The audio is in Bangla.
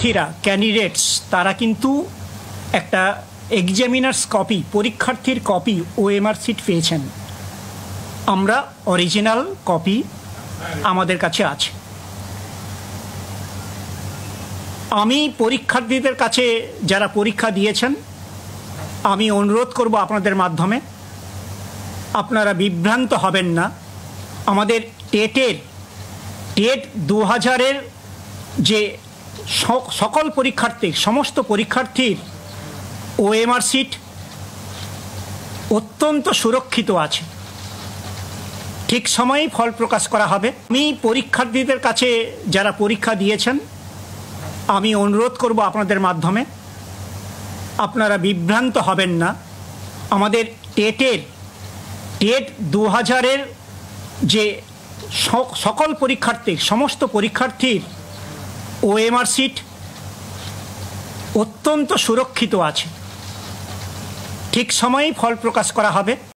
পরীক্ষার্থীরা ক্যান্ডিডেটস তারা কিন্তু একটা এক্সামিনার্স কপি পরীক্ষার্থীর কপি ওএমআর শিট পেয়েছেন। আমরা অরিজিনাল কপি আমাদের কাছে আছে। আমি পরীক্ষার্থীদের কাছে যারা পরীক্ষা দিয়েছেন আমি অনুরোধ করব আপনাদের মাধ্যমে আপনারা বিভ্রান্ত হবেন না। আমাদের টেট 2000-এর যে সকল পরীক্ষার্থীর সমস্ত পরীক্ষার্থীর ওএমআর শিট অত্যন্ত সুরক্ষিত আছে। ঠিক সময়েই ফল প্রকাশ করা হবে। আমি পরীক্ষার্থীদের কাছে যারা পরীক্ষা দিয়েছেন আমি অনুরোধ করব আপনাদের মাধ্যমে আপনারা বিভ্রান্ত হবেন না। আমাদের টেট 2000-এর যে সকল পরীক্ষার্থীর সমস্ত পরীক্ষার্থীর ওএমআর শিট অত্যন্ত সুরক্ষিত আছে। ঠিক সময়েই ফল প্রকাশ করা হবে।